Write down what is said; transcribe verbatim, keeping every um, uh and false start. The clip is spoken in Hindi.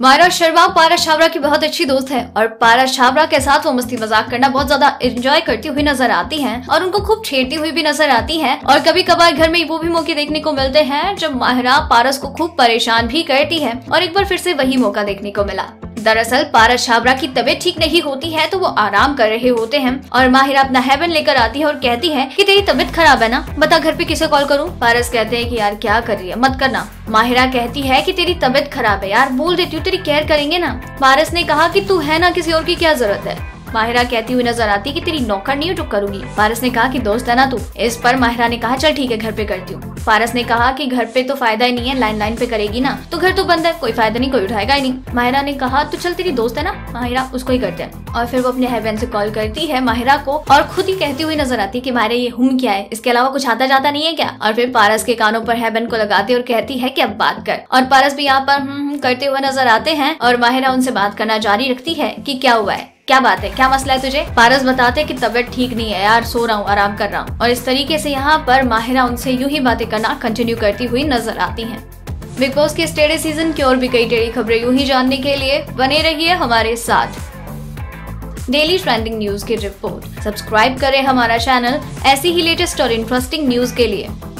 मायरा शर्मा पारस छाबड़ा की बहुत अच्छी दोस्त है और पारस छाबड़ा के साथ वो मस्ती मजाक करना बहुत ज्यादा एंजॉय करती हुई नजर आती हैं और उनको खूब छेड़ती हुई भी नजर आती हैं। और कभी कभार घर में वो भी मौके देखने को मिलते हैं जब माहिरा पारस को खूब परेशान भी करती है और एक बार फिर से वही मौका देखने को मिला। दरअसल पारस छाबड़ा की तबीयत ठीक नहीं होती है तो वो आराम कर रहे होते हैं और माहिरा अपना हेवन लेकर आती है और कहती है कि तेरी तबीयत खराब है ना, बता घर पे किसे कॉल करूं। पारस कहते हैं कि यार क्या कर रही है, मत करना। माहिरा कहती है कि तेरी तबीयत खराब है यार, बोल देती हूँ तेरी केयर करेंगे ना। पारस ने कहा कि तू है ना, किसी और की क्या जरूरत है। माहिरा कहती हुई नजर आती है कि तेरी नौकर नहीं जो करूंगी। पारस ने कहा कि दोस्त है ना तू। इस पर माहिरा ने कहा चल ठीक है घर पे करती हूँ। पारस ने कहा कि घर पे तो फायदा ही नहीं है, लाइन लाइन पे करेगी ना तो घर तो बंद है, कोई फायदा नहीं, कोई उठाएगा ही नहीं। माहिरा ने कहा तो चल तेरी दोस्त है ना माहिरा, उसको ही करते हैं। और फिर वो अपने हेवन से कॉल करती है माहिरा को और खुद ही कहती हुई नजर आती है कि माहिरा ये हम क्या है, इसके अलावा कुछ आता जाता नहीं है क्या। और फिर पारस के कानों पर हेवन को लगाती और कहती है कि अब बात कर। और पारस भी यहाँ पर हम्म करते हुए नजर आते हैं और माहिरा उनसे बात करना जारी रखती है कि क्या हुआ है, क्या बात है, क्या मसला है तुझे। पारस बताते हैं कि तबीयत ठीक नहीं है यार, सो रहा हूँ, आराम कर रहा हूँ। और इस तरीके से यहाँ पर माहिरा उनसे यूं ही बातें करना कंटिन्यू करती हुई नजर आती हैं। बिग बॉस के टेढ़े सीजन की और भी कई टेढ़ी खबरें यूं ही जानने के लिए बने रहिए हमारे साथ। डेली ट्रेंडिंग न्यूज की रिपोर्ट सब्सक्राइब करें हमारा चैनल ऐसी ही लेटेस्ट और इंटरेस्टिंग न्यूज के लिए।